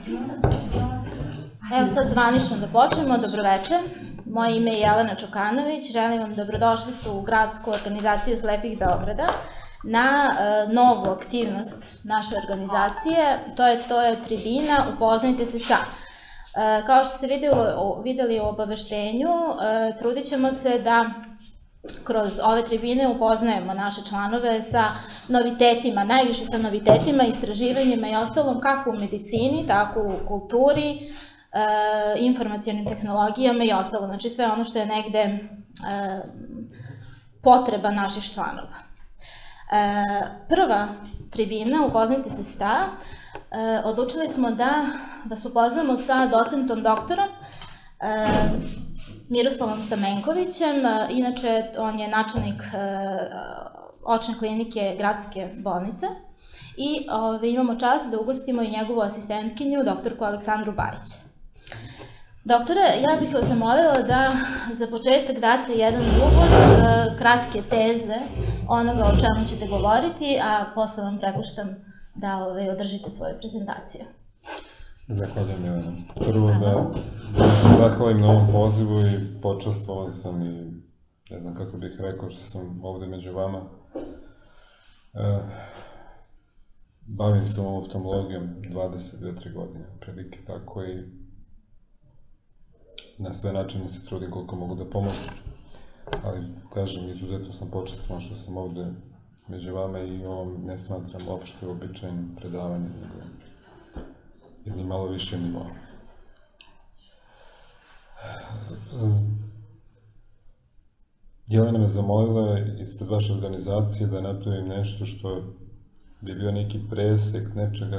Evo sad zvanično da počnemo, dobroveče. Moje ime je Jelena Čokanović, želim vam dobrodošlicu u Gradsku organizaciju slepih Beograda na novu aktivnost naše organizacije, to je tribina Upoznajte se sa. Kao što ste videli u obaveštenju, trudit ćemo se da kroz ove tribine upoznajemo naše članove sa novitetima, najviše sa novitetima, istraživanjima i ostalom kako u medicini, tako u kulturi, informacionim tehnologijama i ostalo, znači sve ono što je negde potreba naših članova. Prva tribina, Upoznajte se sa, odlučili smo da vas upoznamo sa docentom doktorom Miroslavom Stamenkovićem, inače on je načelnik očne klinike Gradske bolnice i imamo čast da ugostimo i njegovu asistentkinju, doktorku Aleksandru Bajić. Doktore, ja bih vas zamolila da za početak date jedan uvod, kratke teze onoga o čemu ćete govoriti, a posle vam prepuštam da održite svoju prezentaciju. Zahvaljujem, Jelena. Prvo da se zahvalim na ovom pozivu i počastvovan sam i ne znam kako bih rekao što sam ovde među vama. Bavim se ovom oftalmologijom 22-3 godine, prilike tako i na sve načine se trudim koliko mogu da pomogu. Ali, kažem, izuzetno sam počastvovan što sam ovde među vama i ovom ne smatram opšte običajnim predavanjem, ili malo više nivoa. Jelena me zamolila ispred vaše organizacije da napravim nešto što bi bio neki presek nečega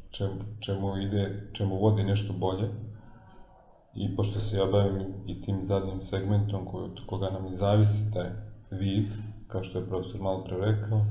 čemu vodi nešto bolje. I pošto se ja bavim i tim zadnjim segmentom od koga nam i zavisi taj vid, kao što je profesor malo pre rekao,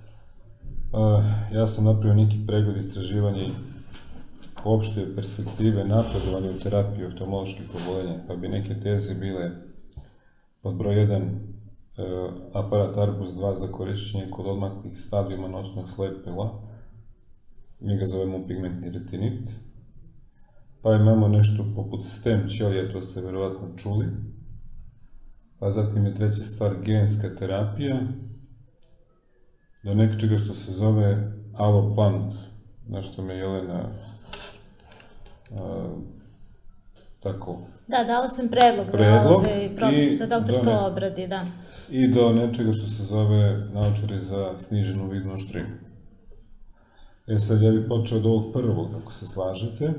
ja sam napravio neki pregled istraživanja i opšte perspektive napredovanja u terapiji oftalmoloških oboljenja, pa bi neke teze bile pod broj 1 aparat Arbus 2 za korišćenje kod odmaklih stadijuma nosnog slepila, mi ga zovemo pigmentni retinit, pa imamo nešto poput stem ćelija, to ste verovatno čuli, pa zatim je treća stvar genska terapija, do nečega što se zove aloplant, na što me Jelena tako... Da, dala sam predlog da doktor to obradi, da. I do nečega što se zove naočari za sniženu vidnu oštrinu. Sad ja bih počeo od ovog prvog, ako se slažete.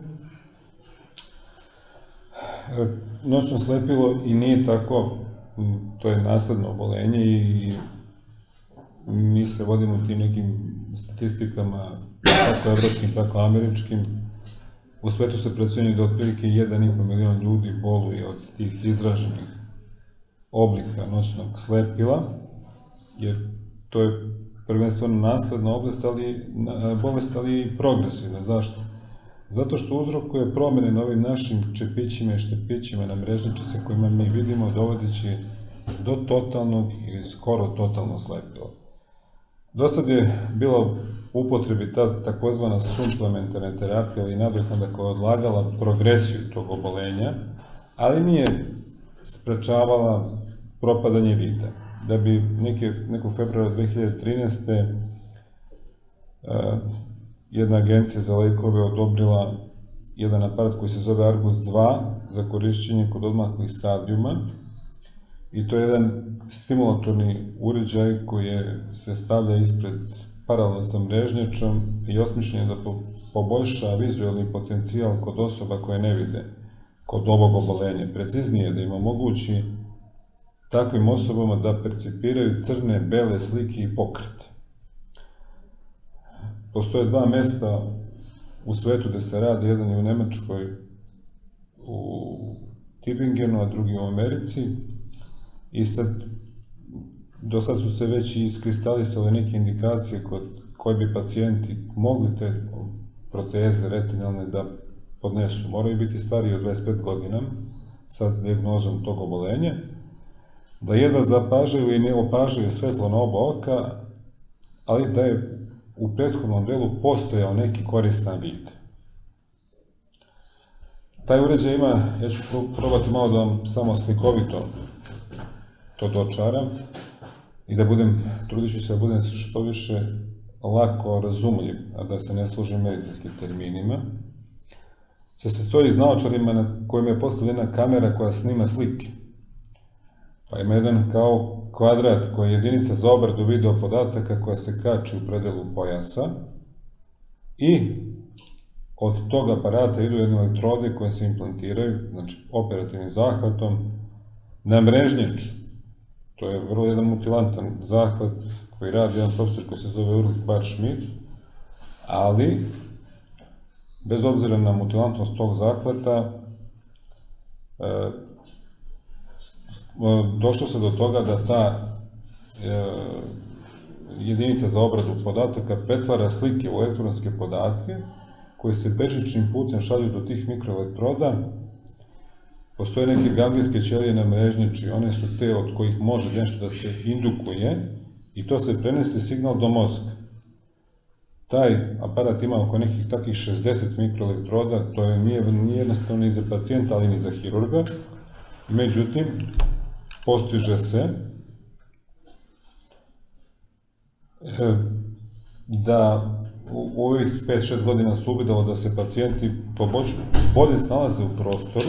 Noćno slepilo i nije tako, to je nasledno obolenje i mi se vodimo tim nekim statistikama, kako evropskim, tako američkim. U svetu se procenjuje da otprilike 1,5 milion ljudi boluje od tih izraženih oblika noćnog slepila, jer to je prvenstveno nasledna bolest, ali i progresivna. Zašto? Zato što uzrokuje promene na ovim našim čepićima i štepićima na mrežničice kojima mi vidimo dovodeći do totalnog ili skoro totalno slepila. Dosad je bila u upotrebi ta takozvana suplementarna terapija ili nadoknada koja je odlagala progresiju tog obolenja, ali nije sprečavala propadanje vida. Da bi nekog februara 2013. jedna agencija za lekove odobrila jedan aparat koji se zove Arbus 2 za korišćenje kod odmaklih stadijuma i to je jedan stimulatorni uređaj koji se stavlja ispred paralelno sa mrežnjačom i osmišljen je da poboljša vizualni potencijal kod osoba koje ne vide kod ovog obolenja. Preciznije da im omogući takvim osobama da percipiraju crne, bele slike i pokrete. Postoje dva mesta u svetu gde se radi, jedan je u Nemačkoj, u Tübingenu, a drugi u Americi. I sad, do sad su se već iskristalisale neke indikacije kod koje bi pacijenti mogli te proteze retinalne da podnesu. Moraju biti stariji od 25 godina sa dijagnozom tog obolenja, da jedva zapažaju i ne opažaju svetlo na oba oka, ali da je u prethodnom delu postojao neki koristan vid. Taj uređaj ima, ja ću probati malo da vam samo slikovito to dočaram i da trudit ću se da budem što više lako razumljiv, a da se ne služim medicinskim terminima. Se sastoji iz naočarima na kojima je postavljena kamera koja snima slike. Pa ima jedan kao kvadrat koji je jedinica za obradu video podataka koja se kači u predelu pojasa i od tog aparata idu jedne elektrode koje se implantiraju, znači operativnim zahvatom, na mrežnjač. To je vrlo jedan mutilantan zahvat koji radi jedan profesor koji se zove Ulrich Barr-Schmidt, ali bez obzira na mutilantnost tog zahvata, došlo se do toga da ta jedinica za obradu podataka pretvara slike u elektronske podatke koji se bežičnim putem šalju do tih mikroelektroda. Postoje neke ganglijske ćelije na mrežnjači, one su te od kojih može nešto da se indukuje i to se prenese signal do mozga. Taj aparat ima oko nekih takih 60 mikroelektroda, to nije jednostavno ni za pacijenta, ali ni za hirurga. Međutim, postiže se da u ovih 5-6 godina se uvidelo da se pacijenti bolje snalaze u prostoru,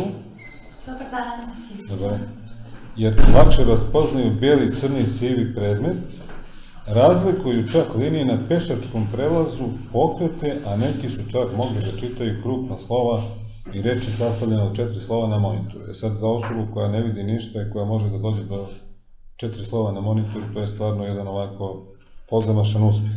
jer lakše raspoznaju beli, crni, sivi predmet, razlikuju čak linije na pešačkom prelazu, pokrete, a neki su čak mogli da čitaju krupna slova i reči sastavljene od 4 slova na monitoru. Sad za osobu koja ne vidi ništa i koja može da dođe do 4 slova na monitoru, to je stvarno jedan ovako pozamašan uspeh.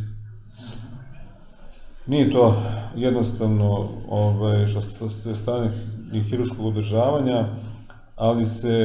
Nije to jednostavno što se strane i hiruškog održavanja, ali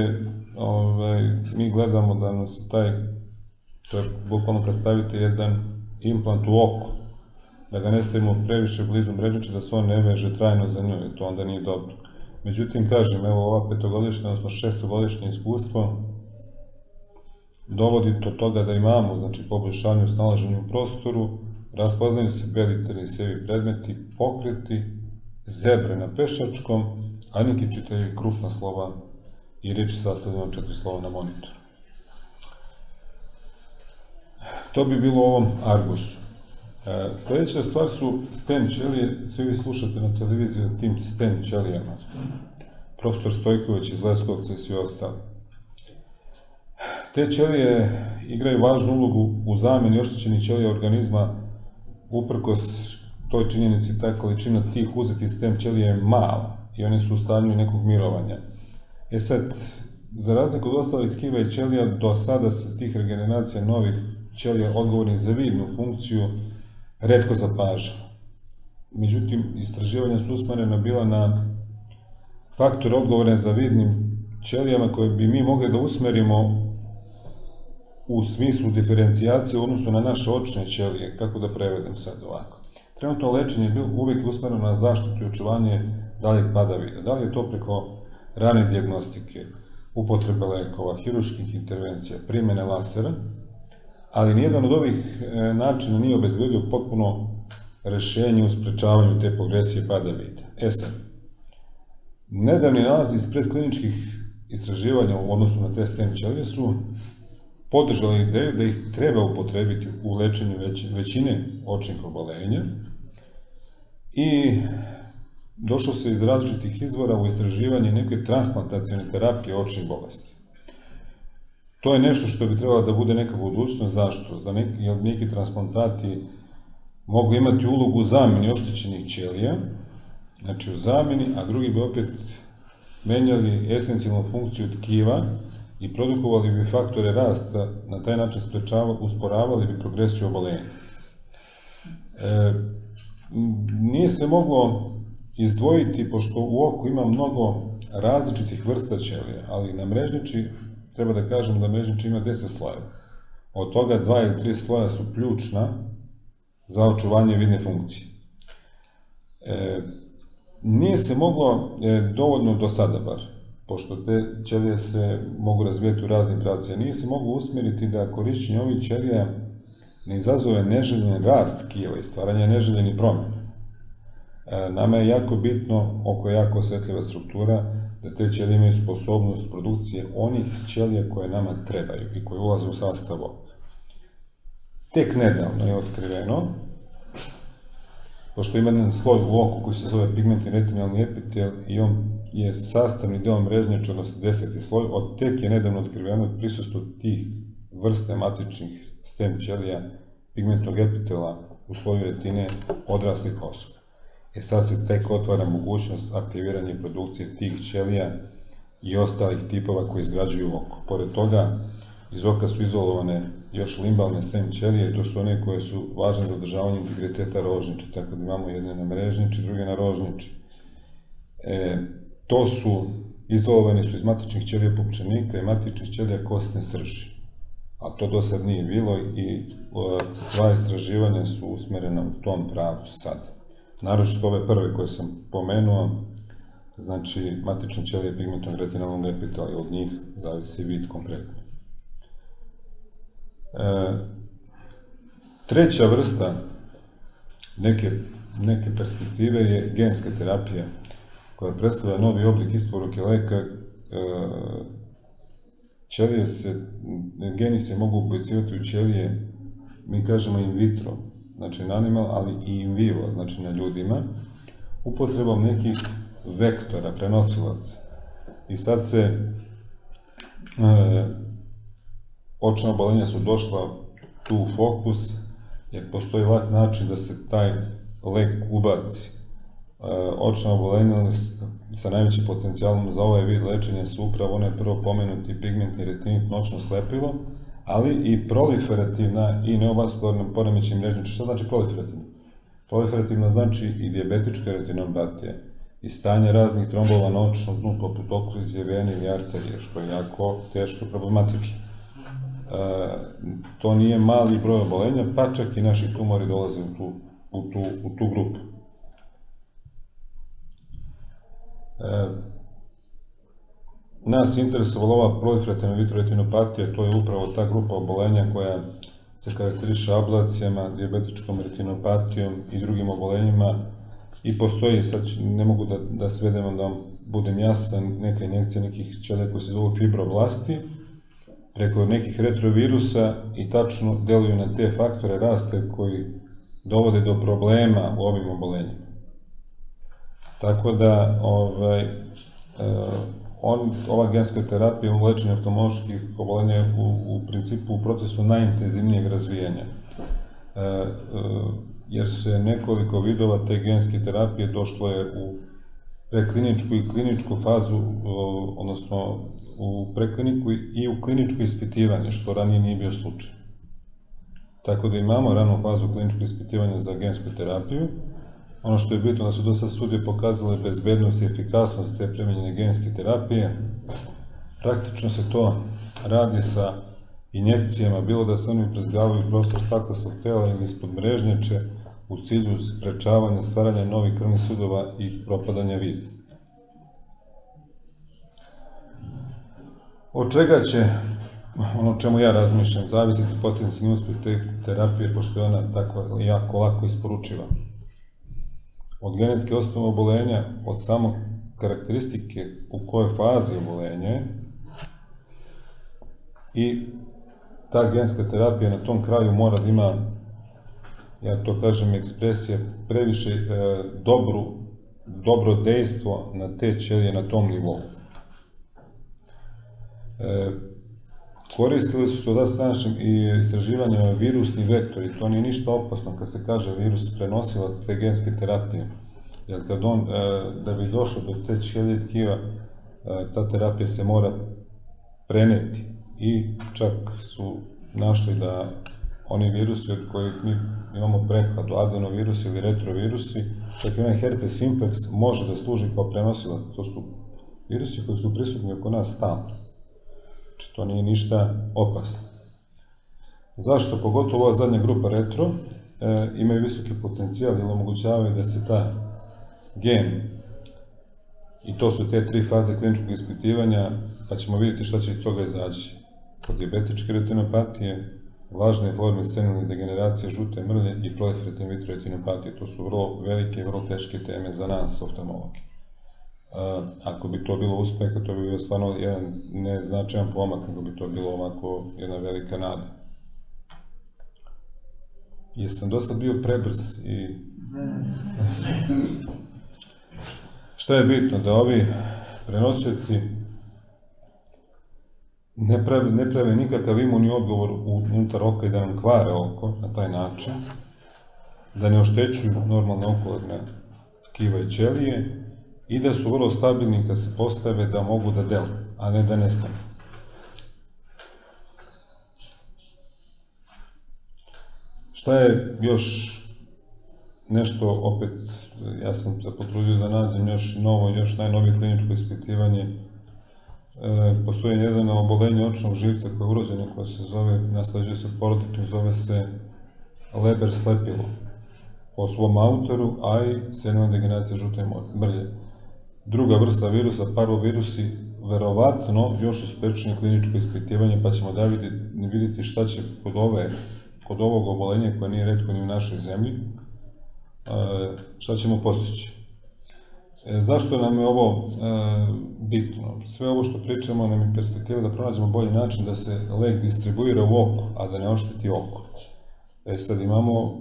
mi gledamo da nam se to je bukvalno kad stavite jedan implant u oko, da ga ne stavimo previše blizu mrežnjača, da se on ne veže trajno za nju, to onda nije dobro. Međutim, kažem, evo ova 5-godišnja, odnosno 6-godišnje iskustvo dovodi do toga da imamo, znači, poboljšanje u snalaženju u prostoru, raspoznaju se beli, crni, sivi predmeti, pokreti, zebre na pešačkom, a neki čitaju krupna slova i reči sastavljene od 4 slova na monitoru. To bi bilo u ovom Argusu. Sljedeća stvar su stem ćelije, svi vi slušate na televiziji o tim stem ćelijama. Profesor Stojković iz Leskovca i svi ostali. Te ćelije igraju važnu ulogu u zameni oštećenih ćelija organizma, uprkos toj činjenici, ta količina tih uzetih stem ćelija je mala i one su u stanju nekog mirovanja. Sad, za razliku od ostalih tkiva i ćelija, do sada se tih regeneracija novih ćelija odgovornih za vidnu funkciju retko zapaža. Međutim, istraživanja su usmerena bila na faktore odgovorne za vidnim ćelijama koje bi mi mogli da usmerimo u smislu diferencijacije u odnosu na naše očne ćelije, kako da prevedem sad ovako. Trenutno lečenje je uvijek usmereno na zaštitu i očuvanje daljeg pada vida. Da li je to preko rane dijagnostike, upotrebe lekova, hiruških intervencija, primjene lasera, ali nijedan od ovih načina nije obezbedio potpuno rešenje u sprečavanju te progresije pada vida. Sad, nedavni nalazi iz predkliničkih istraživanja u odnosu na te stem ćelije su podržali ideju da ih treba upotrebiti u lečenju većine očnih obolenja i došlo se iz različitih izvora u istraživanje neke transplantacione terapije očnih bolesti. To je nešto što bi trebalo da bude neka budućnost. Zašto? Jer neki transplantati mogu imati ulogu u zameni oštećenih ćelija, znači u zameni, a drugi bi opet menjali esencijalnu funkciju tkiva i produkovali bi faktore rasta, na taj način usporavali bi progresiju obolenja. Nije se moglo izdvojiti, pošto u oku ima mnogo različitih vrsta ćelija, ali na mrežnjači, treba da kažem da mrežnjači ima 10 slojeva. Od toga 2 ili 3 sloja su ključna za očuvanje vidne funkcije. Nije se moglo dovoljno do sada bar, pošto te ćelije se mogu razvijati u raznim pravcima, nije se moglo usmjeriti da korišćenje ovih ćelija ne izazove neželjeni rast tkiva i stvaranje neželjenih promjena. Nama je jako bitno, oko jako osjetljiva struktura, da te ćelije imaju sposobnost produkcije onih ćelija koje nama trebaju i koje ulaze u sastav ovog. Tek nedavno je otkriveno, pošto ima jedan sloj u oku koji se zove pigmentni retinalni epitel i on je sastavni deo mrežnjače, odnosno 10. sloj, tek je nedavno otkriveno prisustvo tih vrste matičnih stem ćelija pigmentnog epitela u sloju retine odraslih osoba. Sad se tek otvara mogućnost aktiviranja i produkcije tih ćelija i ostalih tipova koji izgrađuju oko. Pored toga, iz oka su izolovane još limbalne stem ćelije, to su one koje su važne za održavanje integriteta rožniče, tako da imamo jedne na mrežniči, druge na rožniči. To su, izolovane su iz matičnih ćelija pupčanika i matičnih ćelija kostne srži, a to do sad nije bilo i sva istraživanja su usmerena u tom pravcu sad. Naročito ove prve koje sam pomenuo, znači matične ćelije pigmentnog retinalnog epitela i od njih zavisi vid konkretno. Treća vrsta neke perspektive je genska terapija, koja predstavlja novi oblik isporuke leka. Geni se mogu ubacivati u ćelije, mi kažemo in vitro, znači na animal, ali i in vivo, znači na ljudima, upotrebom nekih vektora, prenosilaca. I sad se očna obolenja su došla tu u fokus, jer postoji lak način da se taj lek ubaci. Očna obolenja sa najvećim potencijalom za ovaj vid lečenja su upravo one prvo pomenuti pigmentni retinit, noćno slepilo, ali i proliferativna i neovaskularna poremećaj mrežnjače. Šta znači proliferativna? Proliferativna znači i dijabetička retinopatija i stanje raznih trombova na očnom dnu, poput okluzije vene ili arterije, što je jako teško problematično. To nije mali broj obolenja, pa čak i naši tumori dolaze u tu grupu. Nas je interesovala ova proliferativna vitroretinopatija, to je upravo ta grupa obolenja koja se karakteriše ablacijama, dijabetičkom retinopatijom i drugim obolenjima i postoji, sad ne mogu da svedem da vam budem jasan, neka injekcija nekih ćelija koji se zovu fibroblasti, preko nekih retrovirusa i tačno deluju na te faktore rasta koji dovode do problema u ovim obolenjima. Tako da, ova genska terapija u lečenju oftalmoloških obolenja je u principu u procesu najintenzivnijeg razvijanja, jer se nekoliko vidova te genske terapije došlo je u prekliničku i kliničku fazu, odnosno u prekliniku i u kliničko ispitivanje, što ranije nije bio slučaj. Tako da imamo ranu fazu kliničkog ispitivanja za gensku terapiju. Ono što je bitno da su do sad studije pokazale bezbednost i efikasnost te primenjene genske terapije. Praktično se to radi sa injekcijama, bilo da se oni uprazgavaju prostor staklastog tela ili ispod mrežnjače u cilju sprečavanja stvaranja novih krvnih sudova i propadanja vida. Od čega će, ono o čemu ja razmišljam, zavisiti potencijalni uspeh te terapije, pošto je ona tako jako lako isporučiva? Od genetske osnove obolenja, od samo karakteristike u kojoj fazi obolenja je, i ta genska terapija na tom kraju mora da ima, ja to kažem ekspresija, previše dobro dejstvo na te ćelije na tom nivou. Koristili su se od današnjim istraživanjima virusni vektori, to nije ništa opasno kad se kaže virus prenosilac te genske terapije, jer da bi došlo do te ćelije tkiva, ta terapija se mora preneti i čak su našli da oni virusi od kojih mi imamo prehladu, adenovirusi ili retrovirusi, čak i onaj herpes simplex može da služi kao prenosilac, to su virusi koji su prisutni oko nas stalno. Znači, to nije ništa opasno. Zašto? Pogotovo ova zadnja grupa retro imaju visoki potencijal ili omogućavaju da se ta gen, i to su te 3 faze kliničkog ispitivanja, pa ćemo vidjeti šta će iz toga izaći. Kod dijabetičke retinopatije, vlažne forme senilne degeneracije, žute mrlje i proliferativne vitroretinopatije. To su vrlo velike i vrlo teške teme za nas, oftalmologe. Ako bi to bilo uspeha, to bi bio stvarno jedan neznačajan pomak, nego bi to bilo ovako jedna velika nada. Jesam dosta bio prebrz i... Šta je bitno? Da ovi prenosioci ne prave nikakav imunni odgovor unutar oka i da nam kvare oko na taj način, da ne oštećuju normalne okolarne tkiva i ćelije i da su vrlo stabilni kad se postave da mogu da deluju, a ne da nestanu. Šta je još nešto, opet, ja sam se potrudio da nađem još novo, još najnovije kliničko ispitivanje. Postoji jedno obolenje očnog živca koje je urođeno, koje se zove, nasleđuje se porodično, zove se Leber slepilo, po svom autoru, a i senilna degeneracija žute mrlje. Druga vrsta virusa, parvovirusi, verovatno još uspešno kliničko ispitivanje, pa ćemo da vidjeti šta će kod ovog obolenja, koje nije retko ni u našoj zemlji, šta ćemo postići. Zašto nam je ovo bitno? Sve ovo što pričamo nam je perspektiva da pronađemo bolji način da se lek distribuira u oko, a da ne ošteti oko. Sad imamo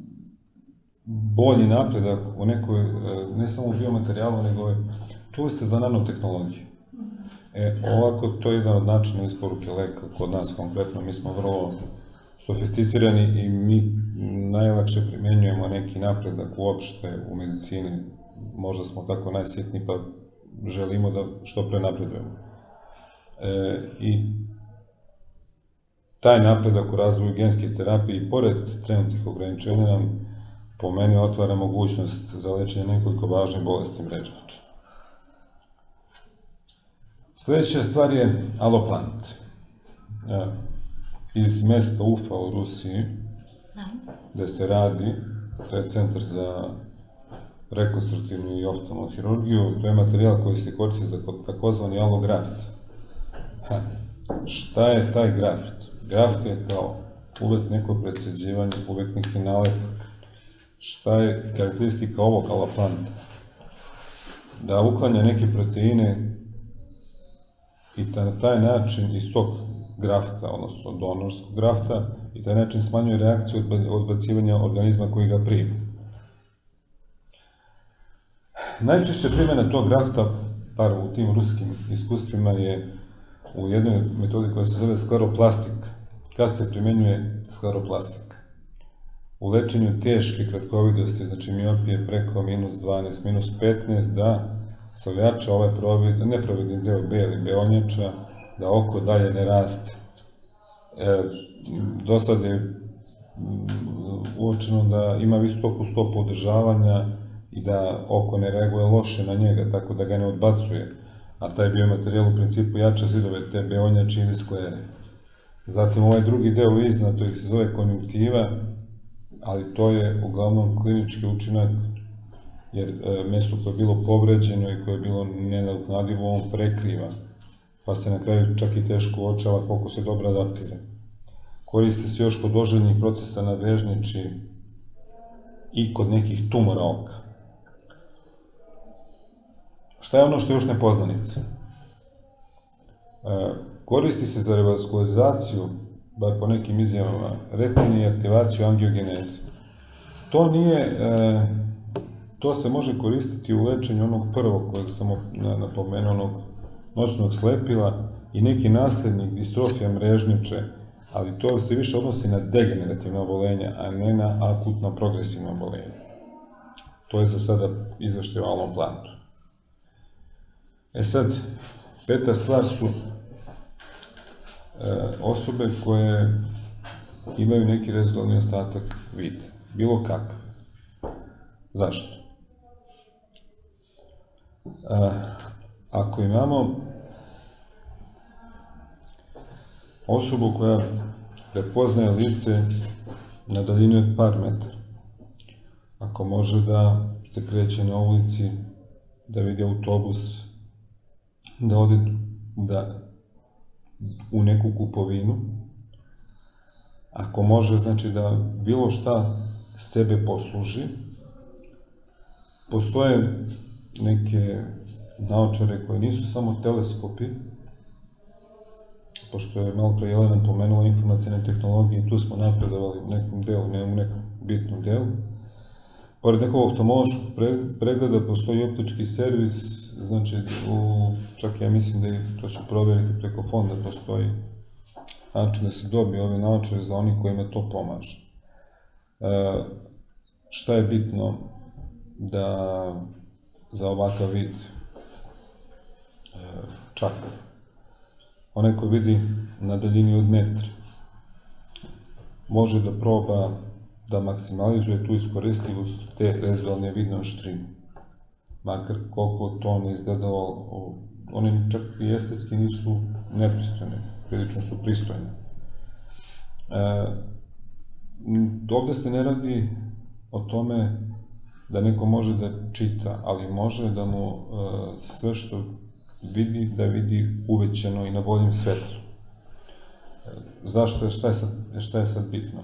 bolji napredak u nekoj, ne samo u biomaterijalu, nego čuli ste za nanotehnologiju. Ovako, to je jedan od načina isporuke leka kod nas konkretno. Mi smo vrlo sofisticirani i mi najlakše primenjujemo neki napredak uopšte u medicini. Možda smo tako najsjetniji pa želimo da što pre napredujemo. I taj napredak u razvoju genske terapije i pored trenutnih ograničenja nam po meni otvara mogućnost za lečenje nekoliko važnih bolesti mrežniča. Sljedeća stvar je Alloplant. Iz mesta Ufa u Rusiji, gde se radi, to je centar za rekonstruktivnu i oftalmologiju hirurgiju, to je materijal koji se koristi za takozvani allograft. Šta je taj graft? Graft je kao uvek neko presađivanje, uvek neki nalepak. Šta je karakteristika ovog Alloplanta? Da uklanja neke proteine i na taj način iz tog grafta, odnosno donorskog grafta, i taj način smanjuje reakciju odbacivanja organizma koji ga prima. Najčešća primjena tog grafta, bar u tim ruskim iskustvima, je u jednoj metodi koja se zove skleroplastik. Kad se primjenjuje skleroplastika? U lečenju teške kratkovidosti, znači miopije preko -12, -15, da se ojača ovaj neprovidni deo beli beonjača, da oko dalje ne raste. Do sad je uočeno da ima visoku stopu održavanja i da oko ne reaguje loše na njega, tako da ga ne odbacuje, a taj biomaterijal u principu jača zidove te beonjače ili sklere. Zatim ovaj drugi deo iznad, to ih se zove konjunktiva, ali to je uglavnom klinički učinak, jer mesto koje je bilo povređeno i koje je bilo nenadoknadivo, on prekriva, pa se na kraju čak i teško uočava koliko se dobro adaptira. Koristi se još kod oželjnih procesa na vežniči i kod nekih tumora oka. Šta je ono što je još nepoznanica? Koristi se za revaskularizaciju, bar po nekim izjavama, retine i aktivaciju angiogeneze. To se može koristiti u lečenju onog prvog kojeg sam napomenuo, onog noćnog slepila i neki naslednik distrofija mrežniče, ali to se više odnosi na degenerativna obolenja, a ne na akutno progresivno obolenje. To je za sada izveštaj o Alloplantu. Sad, peta stvar su osobe koje imaju neki rezidualni ostatak vida, bilo kakav. Zašto? Ako imamo osobu koja prepoznaje lice na daljini od par metara, ako može da se kreće na ulici, da vidi autobus, da ode u neku kupovinu, ako može, znači da bilo šta sebe posluži. Postoje neke naočare koje nisu samo teleskopi, pošto je malo pre Jelena pomenula informacijne tehnologije i tu smo napredovali u nekom delu, ne u nekom bitnom delu. Pored nekog oftalmološkog pregleda postoji optički servis, znači čak ja mislim da to ću provjeriti preko fonda, postoji način da se dobije ove naočare za oni kojima to pomaže. Šta je bitno da za ovakav vid čak onaj ko vidi na daljini od metra može da proba da maksimalizuje tu iskoristivost te rezidualne vidne oštrine. Makar koliko to ne izgledalo, one čak i estetski nisu nepristojne, prilično su pristojne. Ovde se ne radi o tome da neko može da čita, ali može da mu sve što vidi, da vidi uvećano i na boljem svetlu. Zašto? Šta je sad bitno?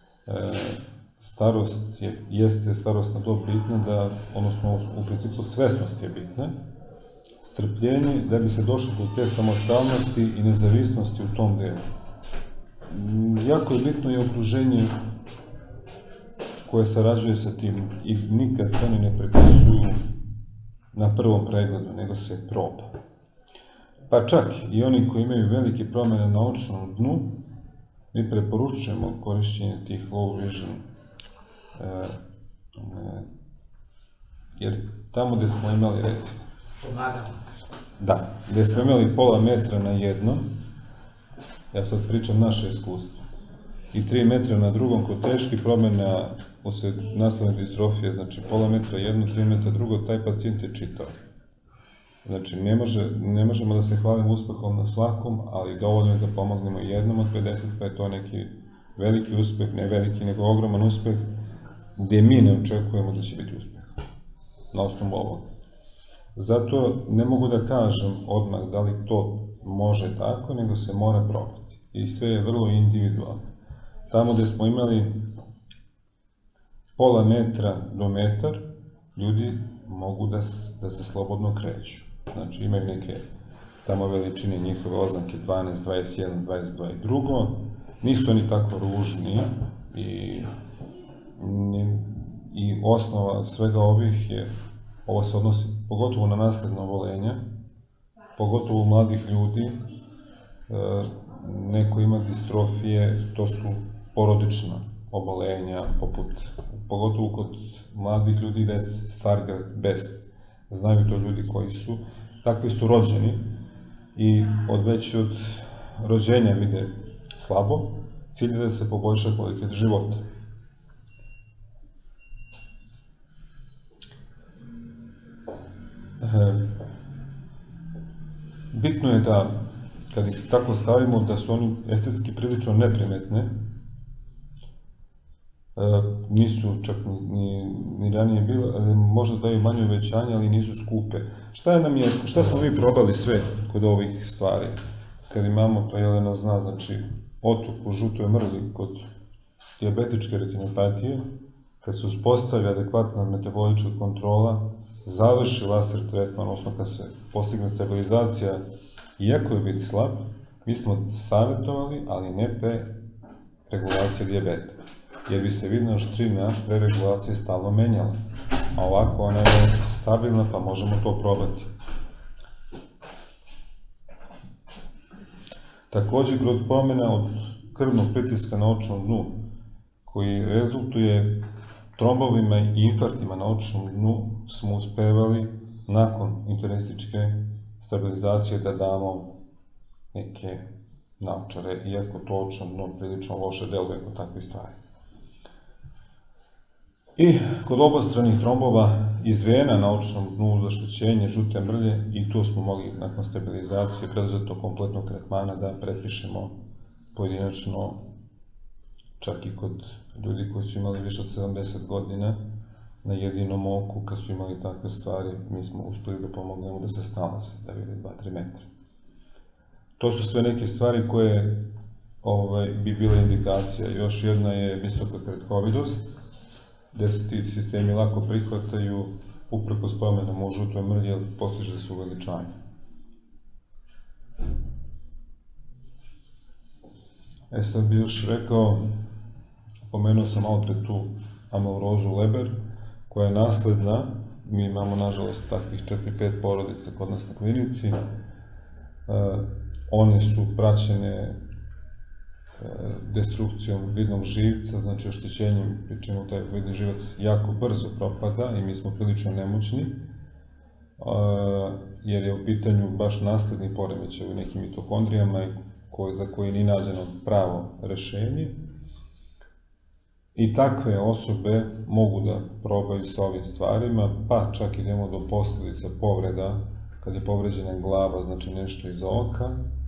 Starost jeste starostna dob bitna, odnosno u principu svesnost je bitna, strpljenje da bi se došlo do te samostalnosti i nezavisnosti u tom delu. Jako je bitno i okruženje koje sarađuje sa tim i nikad se oni ne prepisuju na prvom pregledu, nego se proba. Pa čak i oni koji imaju velike promene na očnom dnu, mi preporučujemo korišćenje tih low vision, jer tamo gde smo imali, recimo, gde smo imali pola metra na jedno, ja sad pričam naše iskustvo, i 3 metra na drugom kod teških promena usled nasledne distrofije, znači pola metra jedno, 3 metra drugo, taj pacijent je čitao. Znači, ne možemo da se hvalimo uspehom na svakom, ali dovoljno je da pomognemo jednom od 50, pa je to neki veliki uspeh, ne veliki, nego ogroman uspeh, gde mi ne očekujemo da će biti uspeh na osnovu ovoga. Zato ne mogu da kažem odmah da li to može tako, nego se mora probati. I sve je vrlo individualno. Tamo gde smo imali pola metra do metar, ljudi mogu da se slobodno kreću. Znači imaju neke tamo veličine njihove oznake 12, 21, 22 i drugo. Nisu oni tako ružni i osnova svega ovih je, ovo se odnosi pogotovo na nasledna obolenja, pogotovo u mladih ljudi, neko ima distrofije, to su porodična obolenja, pogotovo kod mladih ljudi, dece, Stargardt, Best. Znaju to ljudi koji su, takvi su rođeni i već od rođenja vide slabo, cilj je da se poboljša kvalitet života. Bitno je da, kad ih tako stavimo, da su oni estetski prilično neprimetne, nisu čak ni ranije bile, možda daju manje uvećanje, ali nisu skupe. Šta smo mi probali sve kod ovih stvari? Kad imamo, to Jelena zna, znači, otok u žutoj mrli kod dijabetičke retinopatije, kad se uspostavi adekvatna metabolička kontrola, završi laser tretman, odnosno kad se postigne stabilizacija, iako je vid slab, mi smo savjetovali, ali ne pre regulacije dijabeta, jer bi se vidna oštrina pre regulacije stalno menjala, a ovako ona je stabilna, pa možemo to probati. Takođe, kod promena od krvnog pritiska na očnom dnu, koji rezultuje trombovima i infarktima na očnom dnu, smo uspevali nakon internističke stabilizacije da damo neke naočare, iako to očno dno prilično loše deluje kod takvih stvari. I kod obostranih trombova iz vena na očnom dnu za oštećenje žute mrlje, i tu smo mogli nakon stabilizacije preduzetog kompletnog tretmana da prepišemo pojedinačno, čak i kod ljudi koji su imali više od 70 godina, na jedinom oku, kad su imali takve stvari, mi smo uspeli da pomognemo da se snalaze, da vide 2-3 metra. To su sve neke stvari koje bi bila indikacija. Još jedna je visoka kratkovidost, gde se ti sistemi lako prihvataju uprkos promenama u žutoj mrlji, jer postiže se uveličanje. Sad bih još rekao, pomenuo sam malo pre tu amaurozu Leber, koja je nasledna. Mi imamo, nažalost, takvih 4-5 porodica kod nas na klinici. One su praćene destrukcijom vidnog živca, znači oštećenjem, pri čemu taj vidni živac jako brzo propada i mi smo prilično nemoćni, jer je u pitanju baš nasledni poremećaj u nekim mitohondrijama za koje nije nađeno pravo rešenje. I takve osobe mogu da probaju sa ovim stvarima, pa čak idemo do posledica povreda, kad je povređena glava, znači nešto iza oka,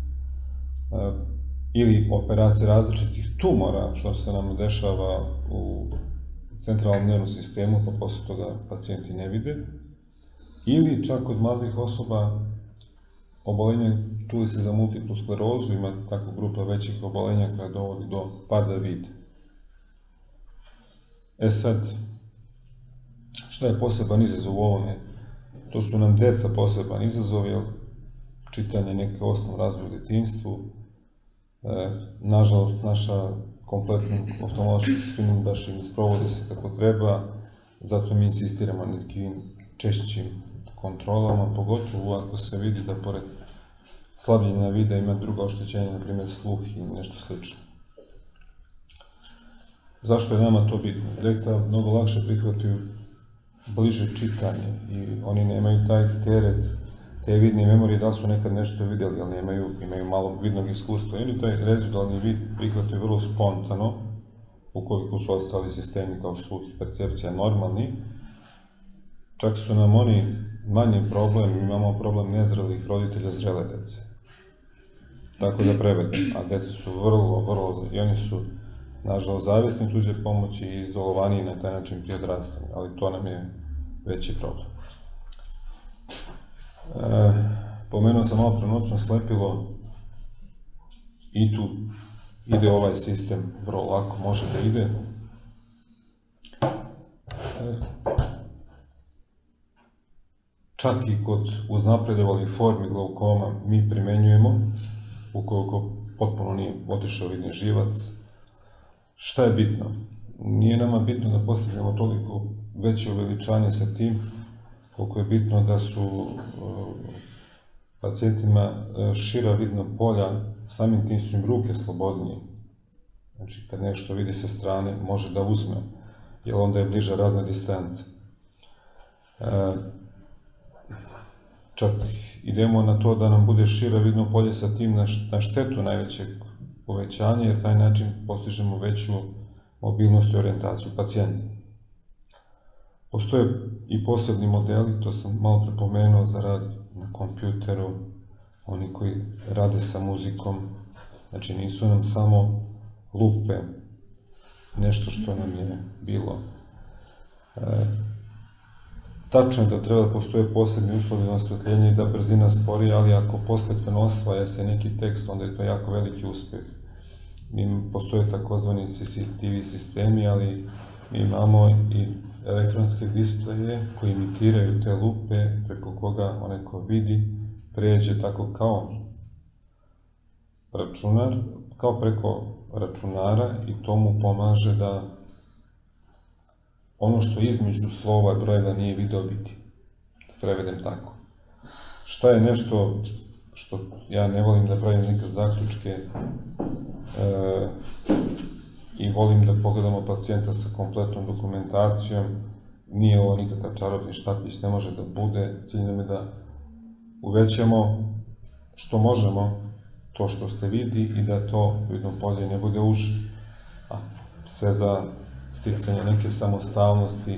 ili operacije različitih tumora, što se nam dešava u centralnom nervnom sistemu, pa posle toga pacijenti ne vide, ili čak kod mladih osoba obolenja, čuli se za multiplu sklerozu, ima takva grupa većih obolenja koja dovodi do pada vida. Sad, šta je poseban izazov u ovome? To su nam deca poseban izazov, jer čitanje neke osnovne razvoja u detinjstvu, nažalost, naša kompletna oftalmološka screening baš i ne sprovode se kako treba, zato mi insistiramo na nekim češćim kontrolama, pogotovo ako se vidi da pored slabljenja vida ima druga oštećenja, na primjer sluh i nešto slično. Zašto je nama to bitno? Deca mnogo lakše prihvataju bliže čitanje i oni nemaju taj teret te vidne memorije, da li su nekad nešto videli, ali imaju malo vidnog iskustva. Ili taj rezidualni vid prihvataju vrlo spontano, ukoliko su ostali sistemi kao sluh i percepcija normalni. Čak su nam oni manji problem, imamo problem nezrelih roditelja zrele dece. Tako da prevedem, a deca su vrlo, i oni su, nažalost, zavisni tuđe pomoći i izolovaniji na taj način pri odrastanju, ali to nam je veći problem. Pomenuo sam malo pre noćno slepilo, i tu ide ovaj sistem, vrlo lako može da ide. Čak i kod uznapredovalih formi glaukoma mi primenjujemo, ukoliko potpuno nije otišao vidni živac. Šta je bitno? Nije nama bitno da postignemo toliko veće uveličanje sa tim, koliko je bitno da su pacijentima šira vidna polja, samim tim su im ruke slobodnije. Znači, kad nešto vidi sa strane, može da uzme, jer onda je bliža radna distanca. Čak idemo na to da nam bude šira vidno polje sa tim na štetu najvećeg povećanja, jer taj način postižemo veću mobilnost i orijentaciju pacijenta. Postoje i posebni modeli, to sam malo prepomenuo, za rad na kompjuteru, oni koji rade sa muzikom, znači nisu nam samo lupe, nešto što nam je bilo. Tačno je da treba da postoje posebni uslovi za osvetljenje i da brzina spori, ali ako postepeno osvaja se neki tekst, onda je to jako veliki uspeh. Postoje takozvani CCTV sistemi, ali mi imamo i elektronske displeje koji imitiraju te lupe, preko koga onaj ko vidi pređe tako kao računar, kao preko računara, i to mu pomaže da ono što između slova i brojeva nije video vidi. Da prevedem tako. Šta je nešto što ja ne volim da pravim nikad zaključke i volim da pogledamo pacijenta sa kompletnom dokumentacijom. Nije ovo nikakav čarobni štapić, ne može da bude. Cilj nam je da uvećamo što možemo to što se vidi i da to vidno polje ne bude uže. A sve za sticanje neke samostalnosti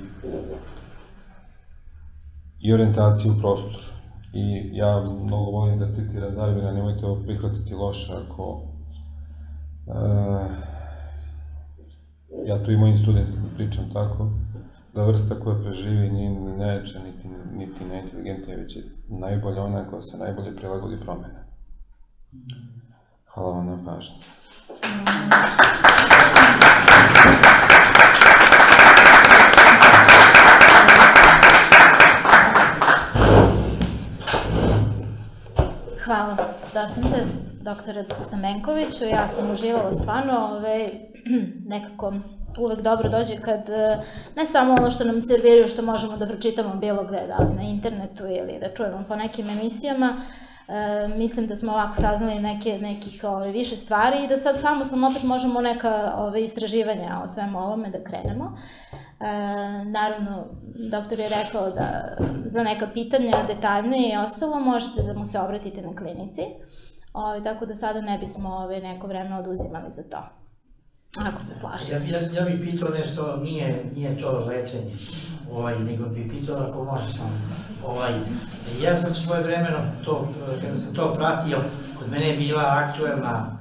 i orijentacije u prostoru. I ja mnogo volim da citiram Darwina, nemojte ovo prihvatiti loše ako... Ja tu i mojim studentima pričam tako, da vrsta koja preživi nije ni najjača, niti najinteligentnija, već je najbolja ona koja se najbolje prilagodi promene. Hvala vam na pažnji. Hvala, docente, doktore Stamenkoviću. Ja sam uživala stvarno, nekako uvek dobro dođe kad ne samo ono što nam serviraju, što možemo da pročitamo bilo gde, da li na internetu ili da čujemo po nekim emisijama. Mislim da smo ovako saznali nekih više stvari i da sad samostalno opet možemo neka istraživanja o svemu ovome da krenemo. Naravno, doktor je rekao da za neka pitanja detaljnije i ostalo možete da mu se obratite na klinici, tako da sada ne bismo neko vreme oduzimali za to, ako se slažete. Ja bih pitao nešto, nije to lečenje, nego bih pitao ako može samo. Ja sam svoje vremeno, kada sam to pratio, kod mene je bila aktuelna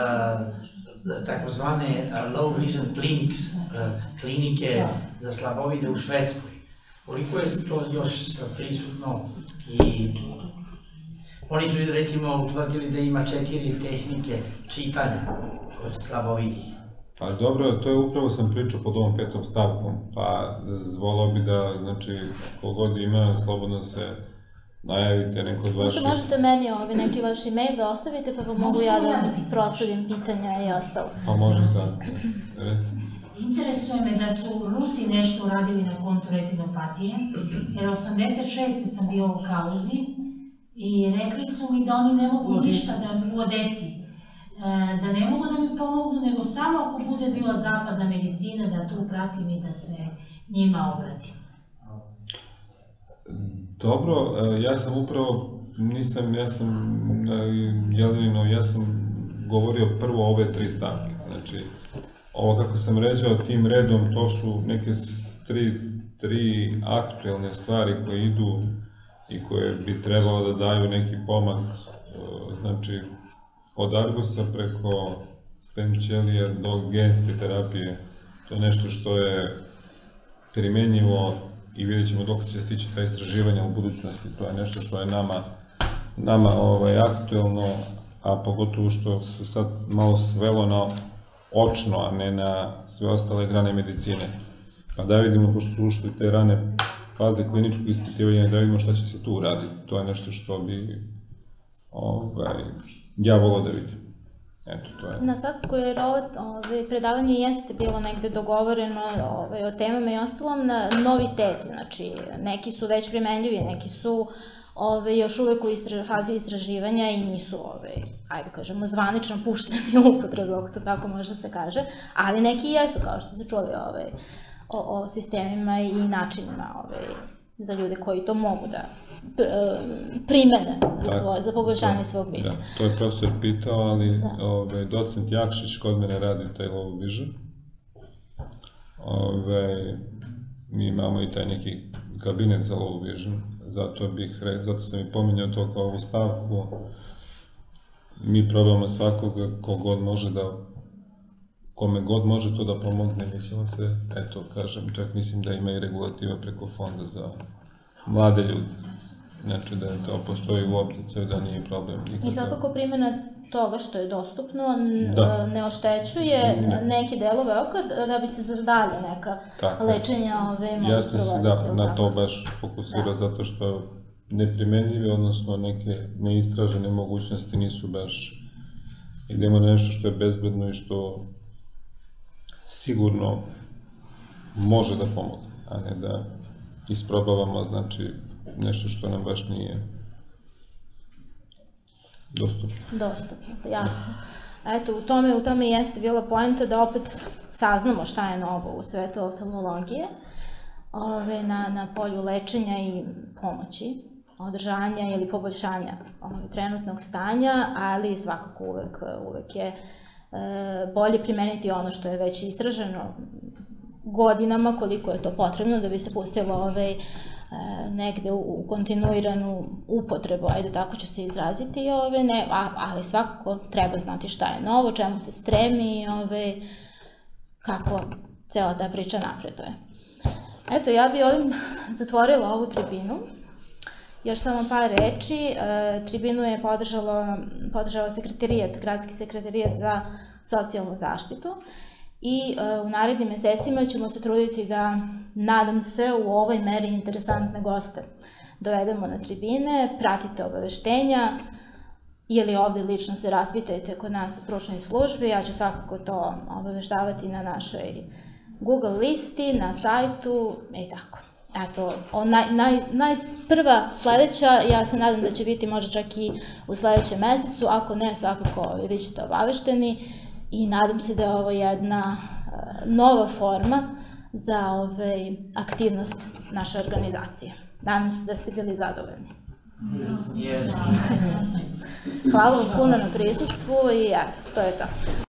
takozvane low vision clinics, klinike za slabovide u Švedskoj. Koliko je to još prisutno i oni su recimo utvrdili da ima 4 tehnike čitanja kod slabovidih. Pa dobro, to je upravo sam pričao pod ovom 5. stavkom, pa volao bi da, znači, kogod ima, slobodno se najavite neko od vaših... Možete meni neki vaš e-mail da ostavite, pa mogu ja da prosledim pitanja i ostalo. Pa može da, recimo. Interesuje me da su Rusi nešto uradili na kontu retinopatije, jer 86. sam bio u kauzi i rekli su mi da oni ne mogu ništa u Odesi, da ne mogu da mi pomognu, nego samo ako bude bila zapadna medicina, da tu pratim i da se njima obratim. Dobro, ja sam upravo, ja sam govorio prvo ove 3 stavke, znači, ovo kako sam ređao tim redom, to su neke 3 aktuelne stvari koje idu i koje bi trebalo da daju neki pomak, znači, od Argusa preko stem ćelija do genske terapije. To je nešto što je primenjivo i vidjet ćemo dok će stići ta istraživanja u budućnosti. To je nešto što je nama aktuelno, a pogotovo što se sad malo svelo na očno, a ne na sve ostale grane medicine. Pa da vidimo, pošto su ušli te rane faze kliničkog ispitivanja, da vidimo šta će se tu uraditi. To je nešto što bi ja volao da vidim. Eto, to je. Na svakako, jer ovo predavanje jeste bilo negde dogovoreno o temama i ostalom na noviteti, znači neki su već primenljivi, neki su još uvek u fazi istraživanja i nisu, ajde kažemo, zvanično pušteni u upotrebu, ako to tako može se kaže, ali neki jesu, kao što ste čuli, o sistemima i načinima za ljude koji to mogu da primene za poboljšanje svog vida. Da, to je profesor pitao, ali docent Jakšić kod mene radi taj low vision. Mi imamo i taj neki kabinet za low vision, zato sam i pominjao to kao ovu stavku. Mi probamo svakoga kogod može da, kome god može to da pomogne, mi ćemo se, eto, kažem, čak mislim da ima i regulativa preko fonda za mlade ljude. Znači da to postoji u opticaju, da nije problem nikada. I svakako primjena toga što je dostupno ne oštećuje neke delove oka da bi se za dalje neka lečenja mogli provoditi. Ja sam se na to baš fokusirao zato što neprimenljive, odnosno neke neistražene mogućnosti nisu baš, idemo na nešto što je bezbedno i što sigurno može da pomogne, a ne da isprobavamo, znači, nešto što nam baš nije dostupno. Dostupno, jasno. Eto, u tome jeste bila poenta da opet saznamo šta je novo u svetu oftalmologije na polju lečenja i pomoći, održanja ili poboljšanja trenutnog stanja, ali svakako uvek je bolje primeniti ono što je već istraženo godinama, koliko je to potrebno da bi se pustilo negde u kontinuiranu upotrebu, ajde tako ću se izraziti, ali svakako treba znati šta je novo, čemu se stremi, kako cela ta priča napreduje. Eto, ja bi ovim zatvorila ovu tribinu Još samo par reči. Tribinu je podržala gradski sekretarijat za socijalnu zaštitu i u narednim mesecima ćemo se truditi da, nadam se, u ovoj meri interesantne goste dovedemo na tribine, pratite obaveštenja ili ovde lično se raspitajte kod nas u stručnoj službi, ja ću svakako to obaveštavati na našoj Google listi, na sajtu i tako. Eto, prva sledeća, ja se nadam da će biti možda čak i u sledećem mesecu, ako ne, svakako vi ćete obavešteni i nadam se da je ovo jedna nova forma za aktivnost naše organizacije. Nadam se da ste bili zadovoljni. Hvala vam puno na prisustvu i eto, to je to.